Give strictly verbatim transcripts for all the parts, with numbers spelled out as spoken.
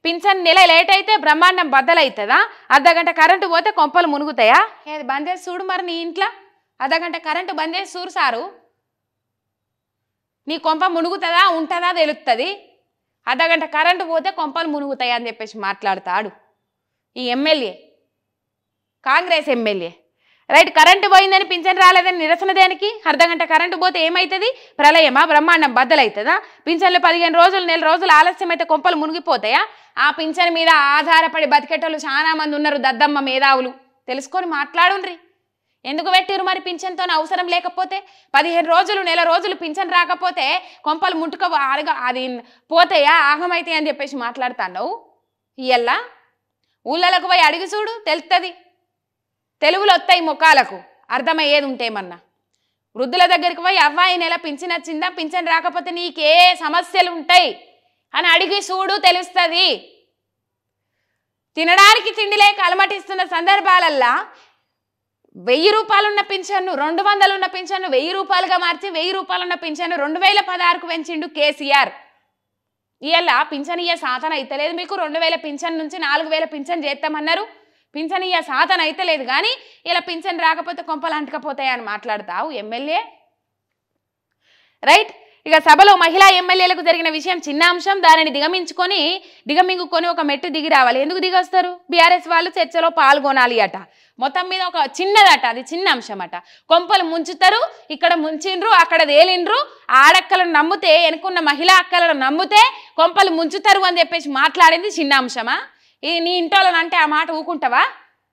Pension నెల late అయితే బ్రహ్మాండం బద్దలవుతుందా? అర్ధగంట కరెంటు పోతే కొంపలు మునుగుతాయా? ఏది బంద్ చేసి చూడు మరి నీ ఇంట్లో, అర్ధగంట కరెంటు బంద్ చేసి చూడు సారు, నీ కొంప మునుగుతుందా ఉంటుందా తెలుస్తుంది. అర్ధగంట కరెంటు పోతే కొంపలు మునుగుతాయి అని చెప్పేసి మాట్లాడతాడు ఈ MLA, Congress MLA. Right, current పోయిందని పింఛన్ రాలేదని నిరసన దేనికి? అర్ధగంట కరెంటు పోతే ఏమవుతుంది? ప్రళయమా? బ్రహ్మాండం బద్దలవుతుందా? పింఛన్లు పదిహేను రోజులు నెల రోజులు ఆలస్యం అయితే కొంపలు మునిగిపోతాయా? ఆ పింఛన్ మీద ఆధారపడి బతికేటోళ్ళు చాలా మంది ఉన్నారు, దద్దమ్మ మేధావులు. తెలుసుకొని మాట్లాడుండ్రి. ఎందుకు పెట్టిరు మరి పింఛన్తో అవసరం లేకపోతే? పదిహేను రోజులు నెల రోజులు పింఛన్ రాకపోతే కొంపలు ముట్టుక అది పోతాయా, ఆగమైతాయి అని చెప్పేసి మాట్లాడుతున్నావు. ఇయ్యల్లా ఊళ్ళలకు పోయి అడిగి చూడు, తెలుస్తుంది. తెలుగులు వస్తాయి ముఖాలకు, అర్థమయ్యేది ఉంటేమన్నా. వృద్ధుల దగ్గరికి పోయి అవ్వాయి నెల పింఛన్ వచ్చిందా, పింఛన్ రాకపోతే నీకే సమస్యలు ఉంటాయి అని అడిగి చూడు, తెలుస్తుంది. తినడానికి తిండి లేక అలమటిస్తున్న సందర్భాలల్లా వెయ్యి రూపాయలున్న పింఛన్ను రెండు వందలు ఉన్న పింఛన్ను వెయ్యి రూపాయలుగా మార్చి వెయ్యి రూపాయలున్న పింఛన్ను రెండు వేల పదహారుకు పెంచిండు కేసీఆర్. ఇవాళ పింఛన్ ఇయ్య సాధన అయితలేదు మీకు. రెండు వేల పింఛన్ నుంచి నాలుగు వేల పింఛన్ చేస్తామన్నారు. పింఛన్ ఇయ్య సాధన అయితలేదు కానీ ఇలా పింఛన్ రాకపోతే కొంపలు అంటకపోతాయని మాట్లాడతావు ఎమ్మెల్యే. రైట్, ఇక సభలో మహిళా ఎమ్మెల్యేలకు జరిగిన విషయం చిన్న అంశం, దానిని దిగమించుకొని దిగమింగుకొని ఒక మెట్టు దిగి రావాలి. ఎందుకు దిగొస్తారు? బీఆర్ఎస్ వాళ్ళు చర్చలో పాల్గొనాలి అట. మొత్తం మీద ఒక చిన్నదట, అది చిన్న అంశం అట. కొంపలు ముంచుతారు, ఇక్కడ ముంచిండ్రు అక్కడ తేలిండ్రు, ఆడక్కలను నమ్మితే వెనుకున్న మహిళా అక్కలను నమ్మితే కొంపలు ముంచుతారు అని చెప్పేసి మాట్లాడింది చిన్న అంశమా? ఇది నీ ఇంటోళ్ళని అంటే ఆ మాట ఊకుంటావా?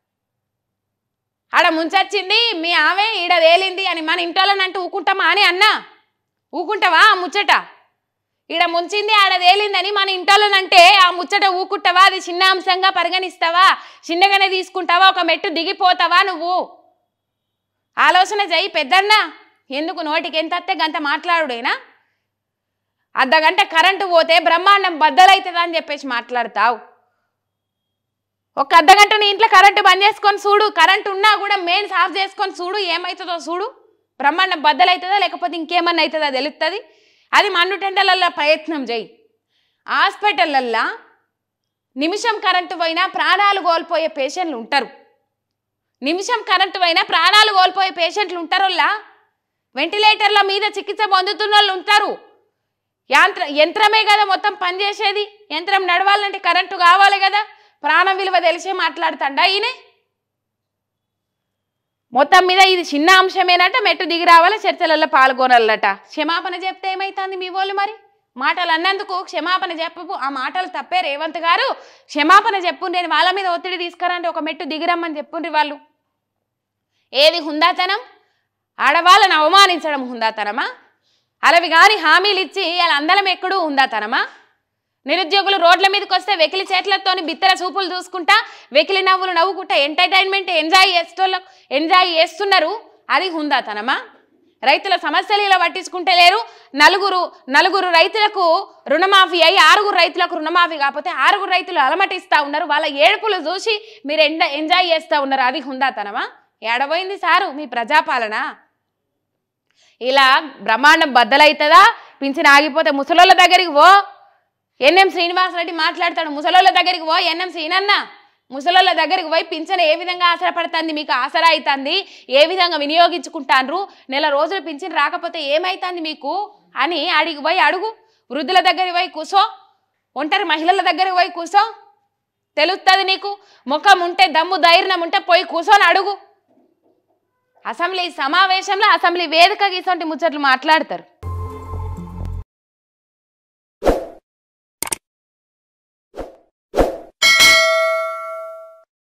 ఆడ ముంచొచ్చింది మీ ఆమె ఈడ తేలింది అని మన ఇంటోళ్ళని అంటే ఊకుంటామా అని అన్నా? ఊకుంటావా ఆ ముచ్చట? ఈడ ముంచింది ఆడ తేలిందని మన ఇంటోళ్ళనంటే ఆ ముచ్చట ఊకుంటావా? అది చిన్న అంశంగా పరిగణిస్తావా? చిన్నగానే తీసుకుంటావా? ఒక మెట్టు దిగిపోతావా నువ్వు? ఆలోచన చెయ్యి పెద్దన్నా. ఎందుకు నోటికి ఎంత అత్తే గంత మాట్లాడుడేనా? అర్ధగంట కరెంటు పోతే బ్రహ్మాండం బద్దలవుతుందా అని చెప్పేసి మాట్లాడతావు. ఒక అర్ధగంట నీ ఇంట్లో కరెంటు బంద్ చేసుకొని చూడు, కరెంటు ఉన్నా కూడా మెయిన్స్ ఆఫ్ చేసుకొని చూడు, ఏమవుతుందో చూడు. బ్రహ్మాండం బద్దలవుతుందా లేకపోతే ఇంకేమన్నా అవుతుందా తెలుస్తుంది. అది మన్నుటెండలల్లో ప్రయత్నం చేయి. హాస్పిటల్లల్లో నిమిషం కరెంటు పోయినా ప్రాణాలు కోల్పోయే పేషెంట్లు ఉంటారు. నిమిషం కరెంటు పోయినా ప్రాణాలు కోల్పోయే పేషెంట్లు ఉంటారోళ్ళ. వెంటిలేటర్ల మీద చికిత్స పొందుతున్న వాళ్ళు ఉంటారు. యాంత్ర యంత్రమే కదా మొత్తం పనిచేసేది. యంత్రం నడవాలంటే కరెంటు కావాలి కదా. ప్రాణం విలువ తెలిసే మాట్లాడుతాడా ఈయన? మొత్తం మీద ఇది చిన్న అంశమేనట, మెట్టు దిగి రావాలి, చర్చలలో పాల్గొనాలట. క్షమాపణ చెప్తే ఏమైతుంది మీ వాళ్ళు? మరి మాటలు అన్నందుకు క్షమాపణ చెప్పు. ఆ మాటలు తప్పే రేవంత్ గారు, క్షమాపణ చెప్పు. నేను వాళ్ళ మీద ఒత్తిడి తీసుకురండి, ఒక మెట్టు దిగిరమ్మని చెప్పుండ్రి వాళ్ళు. ఏది హుందాతనం? ఆడవాళ్ళని అవమానించడం హుందాతనమా? అలవి కానీ హామీలు ఇచ్చి వాళ్ళ అందలం ఎక్కడూ హుందాతనమా? నిరుద్యోగులు రోడ్ల మీదకి వస్తే వెకిలి చేతులతోని బిత్తర చూపులు చూసుకుంటా, వెకిలి నవ్వులు నవ్వుకుంటా ఎంటర్టైన్మెంట్ ఎంజాయ్ చేస్తూ ఎంజాయ్ చేస్తున్నారు. అది హుందాతనమా? రైతుల సమస్యలు ఇలా పట్టించుకుంటే లేరు. నలుగురు నలుగురు రైతులకు రుణమాఫీ అయ్యి ఆరుగురు రైతులకు రుణమాఫీ కాకపోతే ఆరుగురు రైతులు అలమటిస్తూ ఉన్నారు. వాళ్ళ ఏడుపులు చూసి మీరు ఎండ ఎంజాయ్ చేస్తూ ఉన్నారు. అది హుందాతనమా? ఏడబోయింది సారు మీ ప్రజాపాలన? ఇలా బ్రహ్మాండం బద్దలవుతుందా? పింఛన్ ఆగిపోతే ముసలోళ్ళ దగ్గరికి పో. ఎన్ఎం శ్రీనివాసరెడ్డి మాట్లాడతాడు. ముసలోళ్ళ దగ్గరికి పో ఎన్ఎం శ్రీనన్న, ముసలోళ్ళ దగ్గరికి పోయి పింఛన్ ఏ విధంగా ఆసరపడుతుంది, మీకు ఆసరా అవుతుంది, ఏ విధంగా వినియోగించుకుంటాన్రు, నెల రోజులు పింఛన్ రాకపోతే ఏమవుతుంది మీకు అని అడిగి పోయి అడుగు. వృద్ధుల దగ్గరికి పోయి కూసో, ఒంటరి మహిళల దగ్గరికి పోయి కూసో, తెలుస్తుంది నీకు. ముఖం ఉంటే దమ్ము ధైర్యం ఉంటే పోయి కూసోని అడుగు. అసెంబ్లీ సమావేశంలో అసెంబ్లీ వేదిక గీసొంటి ముచ్చట్లు మాట్లాడతారు.